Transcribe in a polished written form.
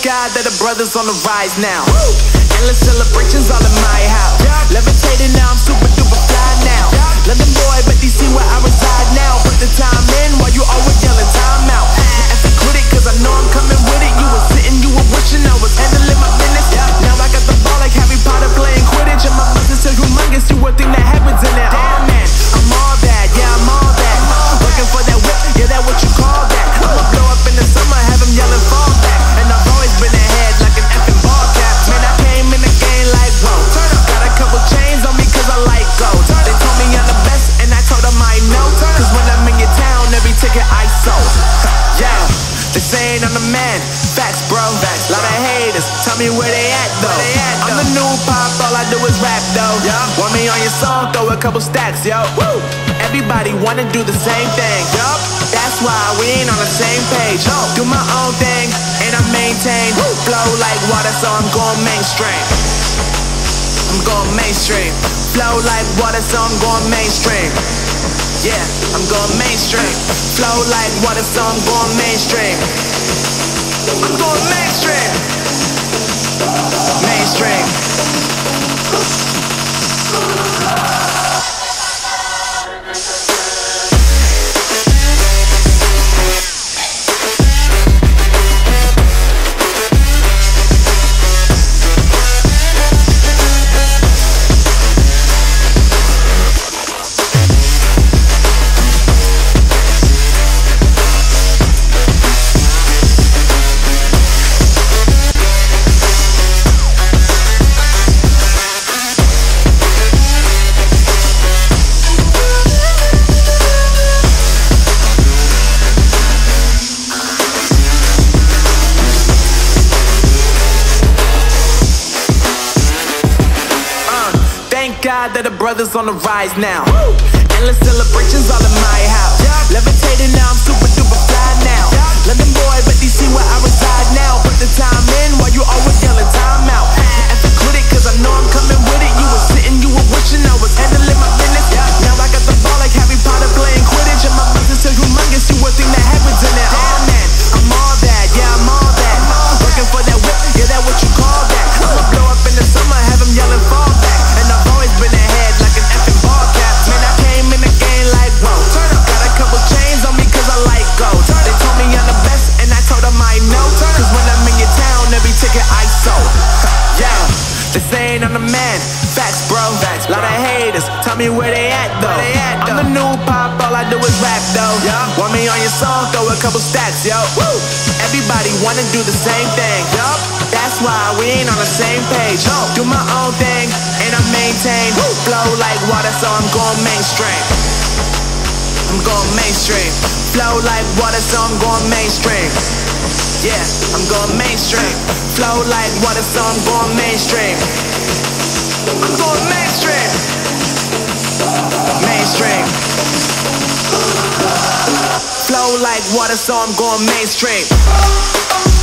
God that the brothers on the rise now. Woo! Endless celebrations all in my house. Levitating now, I'm super duper fly now. London boy, but they see where I reside now. Put the time in while you always yelling time out. And if quit it, cause I know I'm coming with it. You were sitting, you were wishing I was handling my business. Now I got the ball like Harry Potter playing Quidditch. And my business is humongous, you would think that happens in there. Damn man, I'm all that, yeah I'm all that. Looking for that whip, yeah that what you call that. I'ma blow up in the summer, have them yelling fall back. And I've always been ahead like an effing ball cap. Man, I came in the game like whoa. Got a couple chains on me cause I like gold. They told me I'm the best and I told them I know. Cause when I'm in your town, every ticket I sold. Yeah, they saying I'm the man. Facts bro, lot of haters, tell me where they at though. I'm the new pop, all I do is rap though. Want me on your song, throw a couple stacks, yo. Woo! Everybody wanna do the same thing, yup. That's why we ain't on the same page. Do my own thing, and I maintain. Flow like water, so I'm going mainstream. I'm going mainstream. Flow like water, so I'm going mainstream. Yeah, I'm going mainstream. Flow like water, so I'm going mainstream. I'm going mainstream. Mainstream. God that the brothers on the rise now. Woo! Endless celebrations all in my house. Levitating now, I'm super duper fly now. London boy, but they see where I reside now. Put the time in while you always yelling time out. And if quit it, cause I know I'm coming with it. You were sitting, you were wishing I was handling my business. Now I got the ball like Harry Potter playing Quidditch. And my business is humongous, you would think that happens in there. Damn man, I'm all that, yeah I'm all that. Looking for that whip, yeah that what you call that. I'ma blow up in the summer, have them yelling fall back. And I've always been ahead like an effing ball cap. Man, I came in the game like whoa. Got a couple chains on me cause I like gold. They told me I'm the best and I told them I know. Cause when I'm in your town, every ticket I sold. Yeah, they saying I'm the man. Facts bro, lot of haters, tell me where they at though. I'm the new pop, all I do is rap though. Want me on your song, throw a couple stacks, yo. Woo! Everybody wanna do the same thing, yup. That's why we ain't on the same page. Do my own thing, and I maintain. Flow like water, so I'm going mainstream. I'm going mainstream. Flow like water, so I'm going mainstream. Yeah, I'm going mainstream. Flow like water, so I'm going mainstream. I'm going mainstream. Mainstream. Flow like water, so I'm going mainstream.